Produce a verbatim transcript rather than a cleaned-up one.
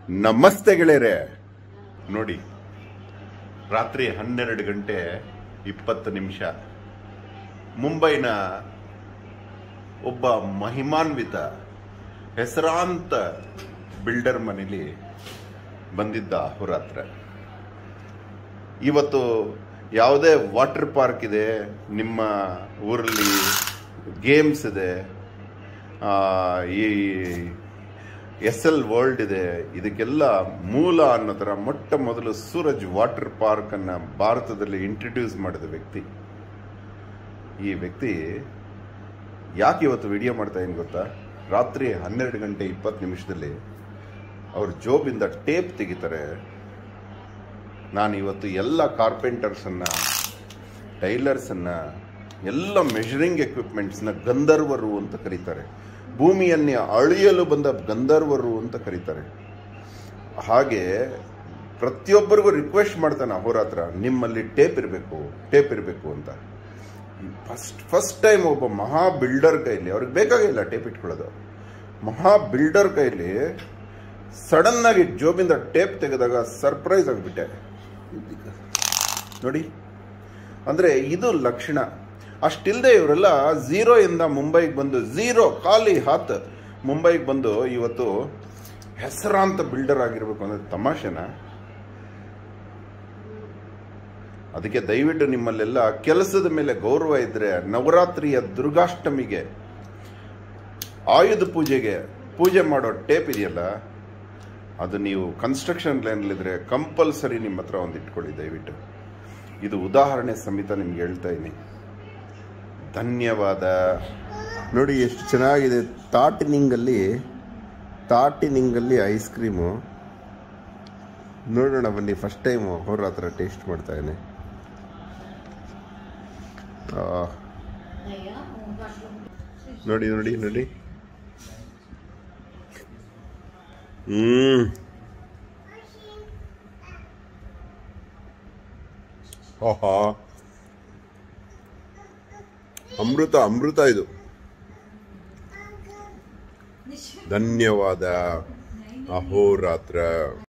ನಮಸ್ತೆ ಗೆಳೆಯರೆ. ನೋಡಿ, ರಾತ್ರಿ ಹನ್ನೆರಡು ಗಂಟೆ ಇಪ್ಪತ್ತು ನಿಮಿಷ ಮುಂಬೈನ ಒಬ್ಬ ಮಹಿಮಾನ್ವಿತ ಹೆಸರಾಂತ ಬಿಲ್ಡರ್ ಮನೇಲಿ ಬಂದಿದ್ದ ಅಹೋರಾತ್ರ. ಇವತ್ತು ಯಾವುದೇ ವಾಟರ್ ಪಾರ್ಕ್ ಇದೆ, ನಿಮ್ಮ ಊರಲ್ಲಿ ಗೇಮ್ಸ್ ಇದೆ, ಈ ಎಸ್ ಎಲ್ ವರ್ಲ್ಡ್ ಇದೆ, ಇದಕ್ಕೆಲ್ಲ ಮೂಲ ಅನ್ನೋ ಥರ ಮೊಟ್ಟ ಮೊದಲು ಸೂರಜ್ ವಾಟರ್ ಪಾರ್ಕ್ ಅನ್ನ ಭಾರತದಲ್ಲಿ ಇಂಟ್ರಡ್ಯೂಸ್ ಮಾಡಿದ ವ್ಯಕ್ತಿ. ಈ ವ್ಯಕ್ತಿ ಯಾಕೆ ಇವತ್ತು ವಿಡಿಯೋ ಮಾಡ್ತಾ ಇದ್ದೀನಿ ಗೊತ್ತಾ? ರಾತ್ರಿ ಹನ್ನೆರಡು ಗಂಟೆ ಇಪ್ಪತ್ತು ನಿಮಿಷದಲ್ಲಿ ಅವ್ರ ಜೋಬಿಂದ ಟೇಪ್ ತೆಗಿತಾರೆ. ನಾನು ಇವತ್ತು ಎಲ್ಲ ಕಾರ್ಪೆಂಟರ್ಸನ್ನ, ಟೈಲರ್ಸನ್ನ, ಎಲ್ಲ ಮೆಷರಿಂಗ್ ಎಕ್ವಿಪ್ಮೆಂಟ್ಸ್ನ ಗಂಧರ್ವರು ಅಂತ ಕರೀತಾರೆ. ಭೂಮಿಯನ್ನೇ ಅಳಿಯಲು ಬಂದ ಗಂಧರ್ವರು ಅಂತ ಕರೀತಾರೆ. ಹಾಗೆ ಪ್ರತಿಯೊಬ್ಬರಿಗೂ ರಿಕ್ವೆಸ್ಟ್ ಮಾಡ್ತಾನೆ ಅಹೋರಾತ್ರ, ನಿಮ್ಮಲ್ಲಿ ಟೇಪ್ ಇರಬೇಕು, ಟೇಪ್ ಇರಬೇಕು ಅಂತ. ಫಸ್ಟ್ ಫಸ್ಟ್ ಟೈಮ್ ಒಬ್ಬ ಮಹಾ ಬಿಲ್ಡರ್ ಕೈಲಿ, ಅವ್ರಿಗೆ ಬೇಕಾಗಿಲ್ಲ ಟೇಪ್ ಇಟ್ಕೊಳ್ಳೋದು, ಮಹಾ ಬಿಲ್ಡರ್ ಕೈಲಿ ಸಡನ್ ಆಗಿ ಜೋಬಿಂದ ಟೇಪ್ ತೆಗೆದಾಗ ಸರ್ಪ್ರೈಸ್ ಆಗಿಬಿಟ್ಟೆ. ನೋಡಿ, ಅಂದ್ರೆ ಇದು ಲಕ್ಷಣ. ಅಷ್ಟಿಲ್ಲದೆ ಇವರೆಲ್ಲ ಝೀರೋ ಇಂದ ಮುಂಬೈಗೆ ಬಂದು, ಝೀರೋ ಖಾಲಿ ಹಾತ್ ಮುಂಬೈಗೆ ಬಂದು ಇವತ್ತು ಹೆಸರಾಂತ ಬಿಲ್ಡರ್ ಆಗಿರ್ಬೇಕು ಅಂದ್ರೆ ತಮಾಷೆನ? ಅದಕ್ಕೆ ದಯವಿಟ್ಟು ನಿಮ್ಮಲ್ಲೆಲ್ಲ ಕೆಲಸದ ಮೇಲೆ ಗೌರವ ಇದ್ರೆ, ನವರಾತ್ರಿಯ ದುರ್ಗಾಷ್ಟಮಿಗೆ, ಆಯುಧ ಪೂಜೆಗೆ ಪೂಜೆ ಮಾಡೋ ಟೇಪ್ ಇದೆಯಲ್ಲ, ಅದು ನೀವು ಕನ್ಸ್ಟ್ರಕ್ಷನ್ ಲೈನಲ್ಲಿದ್ರೆ ಕಂಪಲ್ಸರಿ ನಿಮ್ಮ ಹತ್ರ ಒಂದು ಇಟ್ಕೊಳ್ಳಿ ದಯವಿಟ್ಟು. ಇದು ಉದಾಹರಣೆ ಸಮೇತ ನಿಮ್ಗೆ ಹೇಳ್ತಾ ಇದ್ದೀನಿ. ಧನ್ಯವಾದ. ನೋಡಿ ಎಷ್ಟು ಚೆನ್ನಾಗಿದೆ. ತಾಟಿನಿಂಗಲ್ಲಿ ತಾಟಿನಿಂಗಲ್ಲಿ ಐಸ್ ಕ್ರೀಮು. ನೋಡೋಣ ಬನ್ನಿ, ಫಸ್ಟ್ ಟೈಮು ಅಹೋರಾತ್ರ ಟೇಸ್ಟ್ ಮಾಡ್ತಾ ಇದ್ದೀನಿ. ನೋಡಿ ನೋಡಿ ನೋಡಿ ಹ್ಮ್ ಆಹಾ, ಅಮೃತ ಅಮೃತ ಇದು. ಧನ್ಯವಾದ. ಅಹೋರಾತ್ರ.